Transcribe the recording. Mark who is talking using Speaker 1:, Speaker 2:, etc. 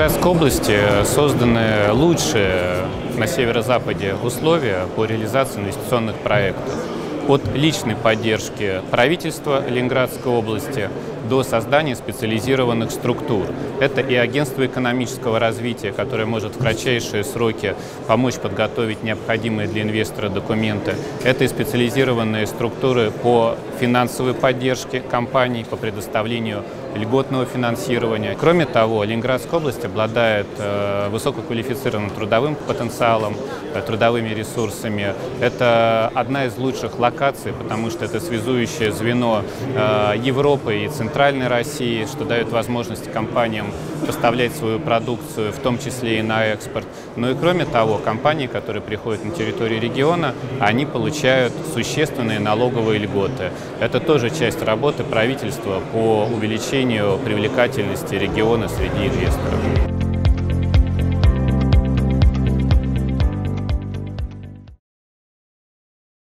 Speaker 1: Ленинградской области созданы лучшие на северо-западе условия по реализации инвестиционных проектов. От личной поддержки правительства Ленинградской области до создания специализированных структур. Это и агентство экономического развития, которое может в кратчайшие сроки помочь подготовить необходимые для инвестора документы. Это и специализированные структуры по финансовой поддержке компаний, по предоставлению льготного финансирования. Кроме того, Ленинградская область обладает высококвалифицированным трудовым потенциалом, трудовыми ресурсами. Это одна из лучших локаций, потому что это связующее звено Европы и Центральной России, что дает возможность компаниям поставлять свою продукцию, в том числе и на экспорт. Ну и кроме того, компании, которые приходят на территорию региона, они получают существенные налоговые льготы. Это тоже часть работы правительства по увеличению привлекательности региона среди инвесторов.